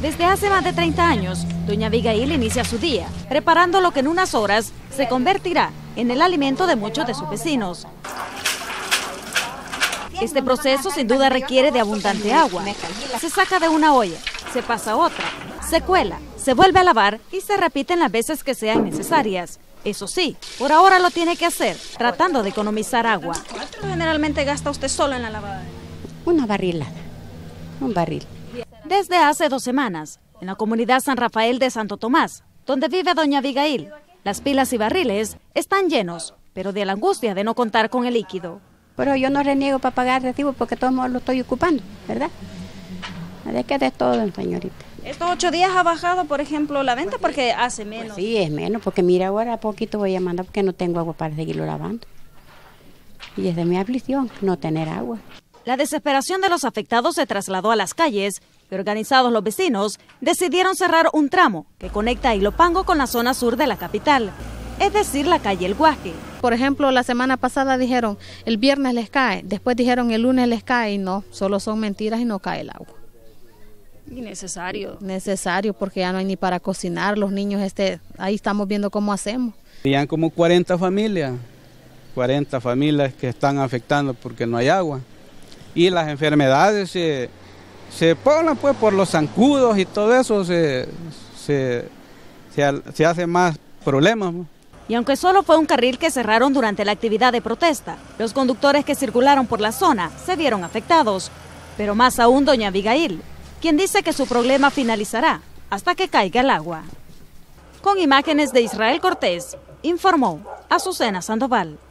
Desde hace más de 30 años, doña Abigail inicia su día, preparando lo que en unas horas se convertirá en el alimento de muchos de sus vecinos. Este proceso sin duda requiere de abundante agua. Se saca de una olla, se pasa a otra, se cuela, se vuelve a lavar y se repiten las veces que sean necesarias. Eso sí, por ahora lo tiene que hacer, tratando de economizar agua. ¿Cuánto generalmente gasta usted solo en la lavadora? Una barrilada, un barril. Desde hace 2 semanas, en la comunidad San Rafael de Santo Tomás, donde vive doña Abigail, las pilas y barriles están llenos, pero de la angustia de no contar con el líquido. Pero yo no reniego para pagar recibo porque todo modo lo estoy ocupando, ¿verdad? ¿De qué de todo, señorita? Estos 8 días ha bajado, por ejemplo, la venta porque hace menos. Pues sí, es menos, porque mira, ahora a poquito voy a mandar porque no tengo agua para seguirlo lavando. Y es de mi aflicción no tener agua. La desesperación de los afectados se trasladó a las calles, y organizados los vecinos decidieron cerrar un tramo que conecta a Ilopango con la zona sur de la capital, es decir, la calle El Guaje. Por ejemplo, la semana pasada dijeron el viernes les cae, después dijeron el lunes les cae y no, solo son mentiras y no cae el agua. Innecesario. Necesario porque ya no hay ni para cocinar, los niños ahí estamos viendo cómo hacemos. Habían como 40 familias que están afectando porque no hay agua. Y las enfermedades se ponen pues por los zancudos y todo eso, se hace más problemas. Y aunque solo fue un carril que cerraron durante la actividad de protesta, los conductores que circularon por la zona se vieron afectados. Pero más aún doña Abigail, quien dice que su problema finalizará hasta que caiga el agua. Con imágenes de Israel Cortés, informó Azucena Sandoval.